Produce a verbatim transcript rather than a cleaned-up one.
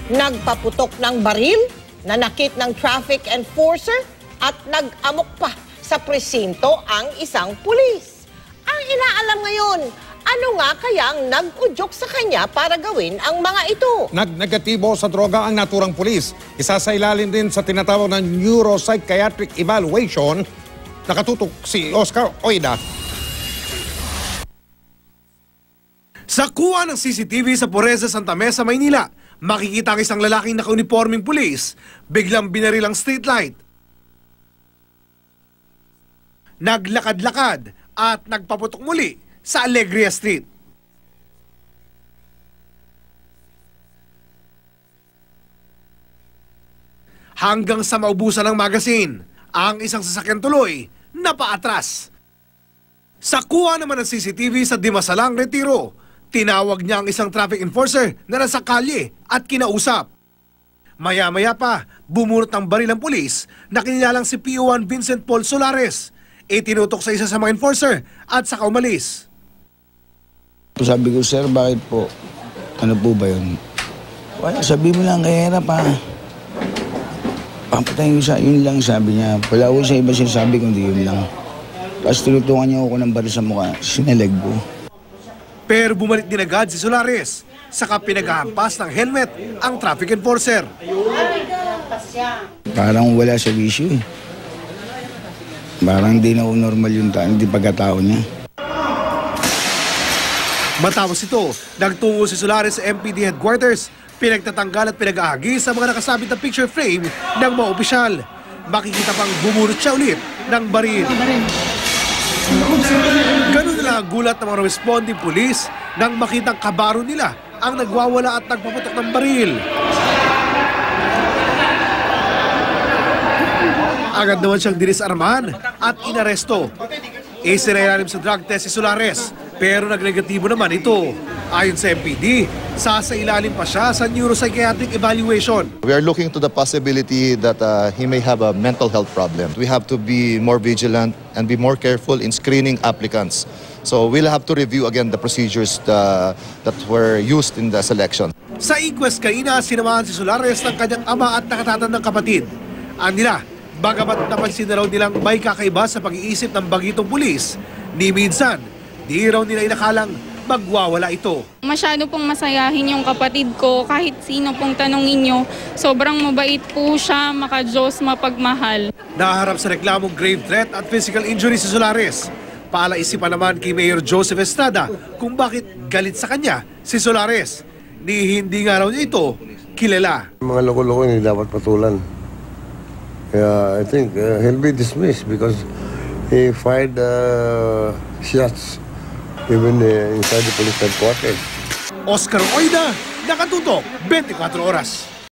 nagpaputok ng baril, nanakit ng traffic enforcer at nag-amok pa sa presinto ang isang pulis. Ang inaalam ngayon, ano nga kayang nag-udyok sa kanya para gawin ang mga ito? Nag-negatibo sa droga ang naturang pulis. Isa sa ilalim din sa tinatawag na neuropsychiatric evaluation. Nakatutok si Oscar Oida. Sa kuha ng C C T V sa Poreza, Santa Mesa, Maynila, makikita ang isang lalaking naka-uniforming pulis, biglang binaril ang streetlight. Naglakad-lakad at nagpaputok muli sa Alegria Street. Hanggang sa maubusan ng magasin, ang isang sasakyan tuloy napaatras. Sa kuha naman ng C C T V sa Dimasalang, Retiro, tinawag niya ang isang traffic enforcer na nasa kalye at kinausap. Maya-maya pa, bumunot ng baril ang pulis na kinilalang si P O one Vincent Paul Solares. Itinutok sa isa sa mga enforcer at saka umalis. Sabi ko, sir, bakit po? Ano po ba yun? Wala, sabi mo lang, kaya hirap ha. Papatayin ko sa, yun lang sabi niya. Wala ko sa iba sinasabi ko, hindi yun lang. Tapos tinutungan niya ako ng baril sa mukha, sinaleg ko. Pero bumalik din agad si Solares, saka pinaghahampas ng helmet ang traffic enforcer. Parang wala sa issue eh. Parang hindi na normal yung ta hindi pagkatao niya. Matapos ito, nagtungo si Solares sa M P D headquarters, pinagtatanggal at pinag-aagi sa mga nakasabit na picture frame ng mga opisyal. Makikita pang bumunot siya ulit ng baril. Ganun nila ang gulat ng mga responding police nang makitang kabaro nila ang nagwawala at nagpaputok ng baril. Agad naman siyang dinisarmahan at inaresto. Isirailalim sa drug test si Solares, pero nagnegatibo naman ito. Ayon sa M P D, sasailalim pa siya sa neuropsychiatric evaluation. We are looking to the possibility that uh, he may have a mental health problem. We have to be more vigilant and be more careful in screening applicants. So we'll have to review again the procedures uh, that were used in the selection. Sa inquest kanina, sinamahan si Solares ng kanyang ama at nakatatandang kapatid. Ang nila, bagamat napansin na raw nilang may kakaiba sa pag-iisip ng bagitong pulis, ni minsan, di raw nila inakalang magwawala ito. Masyado pong masayahin yung kapatid ko, kahit sino pong tanongin nyo. Sobrang mabait po siya, maka-Diyos, mapagmahal. Naharap sa reklamong grave threat at physical injury si Solares. Paalaisipan naman kay Mayor Joseph Estrada kung bakit galit sa kanya si Solares. Ni hindi nga raw niya ito kilala. Mga loko-loko hindi dapat patulan. Yeah, I think uh, he'll be dismissed because he fired uh, shots even uh, inside the police headquarters. Oscar Oida, nakatutok, twenty-four oras.